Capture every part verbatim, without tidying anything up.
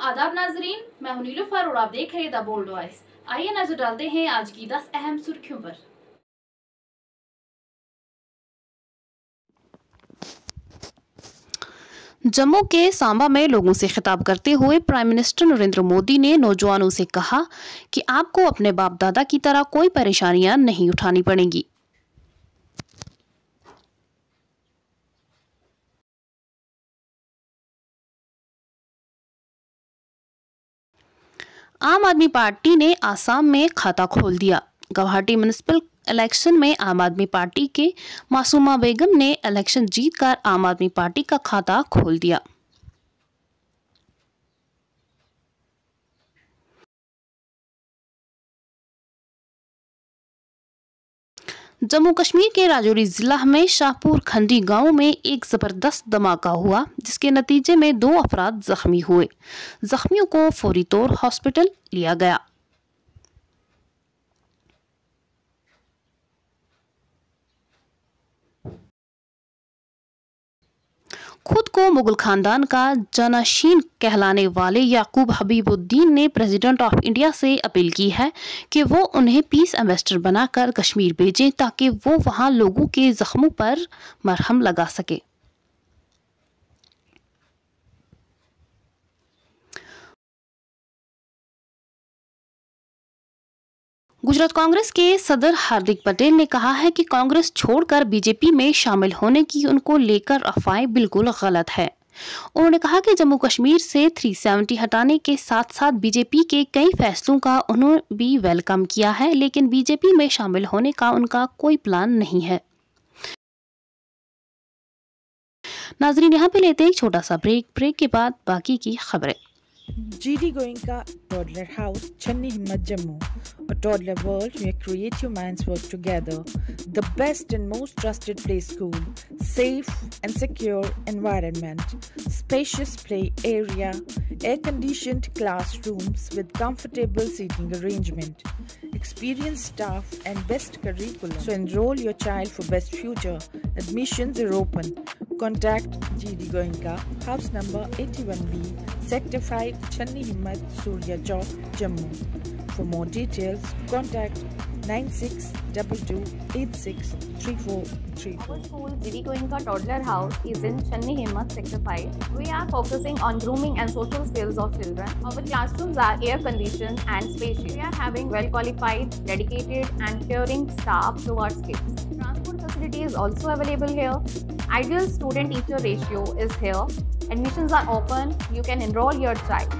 आदाब नाजरीन, मैं हूं नीलूफर और आप देख रहे हैं द बोल्ड वॉइस। आइए नजर डालते हैं आज की दस अहम सुर्खियों पर। जम्मू के सांबा में लोगों से खिताब करते हुए प्राइम मिनिस्टर नरेंद्र मोदी ने नौजवानों से कहा कि आपको अपने बाप दादा की तरह कोई परेशानियां नहीं उठानी पड़ेंगी। आम आदमी पार्टी ने आसाम में खाता खोल दिया। गुवाहाटी म्युनिसिपल इलेक्शन में आम आदमी पार्टी के मासूमा बेगम ने इलेक्शन जीतकर आम आदमी पार्टी का खाता खोल दिया। जम्मू कश्मीर के राजौरी जिला में शाहपुर खंडी गांव में एक जबरदस्त धमाका हुआ, जिसके नतीजे में दो अफराद जख्मी हुए। जख्मियों को फौरी तौर हॉस्पिटल लिया गया। खुद को मुगल खानदान का जानशीन कहलाने वाले याकूब हबीबुद्दीन ने प्रेसिडेंट ऑफ इंडिया से अपील की है कि वो उन्हें पीस एम्बेसडर बनाकर कश्मीर भेजें ताकि वो वहां लोगों के जख्मों पर मरहम लगा सके। गुजरात कांग्रेस के सदर हार्दिक पटेल ने कहा है कि कांग्रेस छोड़कर बीजेपी में शामिल होने की उनको लेकर अफवाहें बिल्कुल गलत है। उन्होंने कहा कि जम्मू कश्मीर से तीन सौ सत्तर हटाने के साथ साथ बीजेपी के कई फैसलों का उन्होंने भी वेलकम किया है, लेकिन बीजेपी में शामिल होने का उनका कोई प्लान नहीं है। नाजरीन, यहाँ पे लेते हैं एक छोटा सा ब्रेक। ब्रेक के बाद बाकी की खबरें। G D Goenka Toddler House, Channi Himmat, Jammu. A toddler world where creative minds work together. The best and most trusted play school. Safe and secure environment. Spacious play area. Air-conditioned classrooms with comfortable seating arrangement. Experienced staff and best curriculum. So enroll your child for best future. Admissions are open. Contact G D Goenka, house number eighty-one B, Sector five, Channi Himmat, Surya Chowk, Jammu. For more details, contact nine six two two eight six three four three four. Our school, G D Goenka Toddler House, is in Channi Himmat, Sector five. We are focusing on grooming and social skills of children. Our classrooms are air-conditioned and spacious. We are having well-qualified, dedicated and caring staff towards kids. Transport facility is also available here. Ideal student-teacher ratio is here. Admissions are open. You can enroll your child.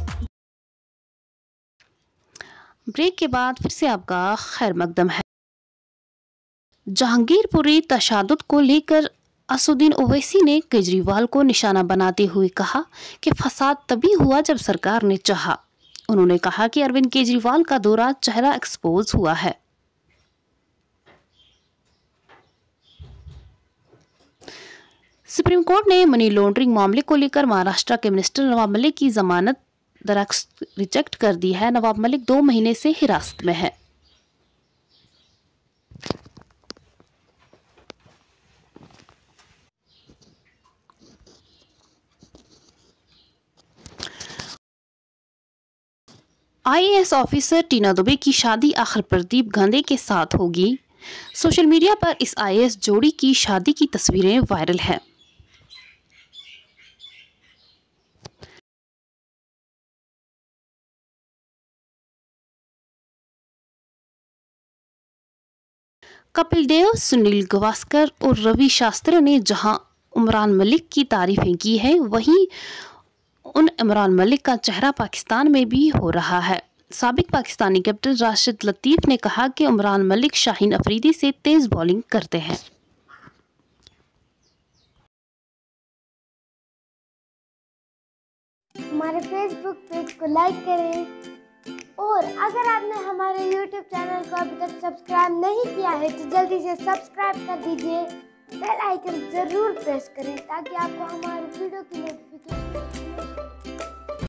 Break के बाद फिर से आपका खैर मकदम है। जहांगीरपुरी तशादुद को लेकर असुद्दीन ओवैसी ने केजरीवाल को निशाना बनाते हुए कहा कि फसाद तभी हुआ जब सरकार ने चाहा। उन्होंने कहा कि अरविंद केजरीवाल का दोहरा चेहरा एक्सपोज हुआ है। सुप्रीम कोर्ट ने मनी लॉन्ड्रिंग मामले को लेकर महाराष्ट्र के मिनिस्टर नवाब मलिक की जमानत दरख्वास्त रिजेक्ट कर दी है। नवाब मलिक दो महीने से हिरासत में है। आईएएस ऑफिसर टीना दुबे की शादी आखिर प्रदीप गांधी के साथ होगी। सोशल मीडिया पर इस आईएएस जोड़ी की शादी की तस्वीरें वायरल हैं। कपिल देव, सुनील गावस्कर और रवि शास्त्री ने जहां इमरान मलिक की तारीफें की है, वहीं उन इमरान मलिक का चेहरा पाकिस्तान में भी हो रहा है। साबिक पाकिस्तानी कैप्टन राशिद लतीफ ने कहा कि इमरान मलिक शाहीन अफरीदी से तेज बॉलिंग करते हैं। हमारे फेसबुक पेज को लाइक करें और अगर आपने हमारे यूट्यूब चैनल को अभी तक सब्सक्राइब नहीं किया है तो जल्दी से सब्सक्राइब कर दीजिए। बेल आइकन जरूर प्रेस करें ताकि आपको हमारे वीडियो की नोटिफिकेशन मिले।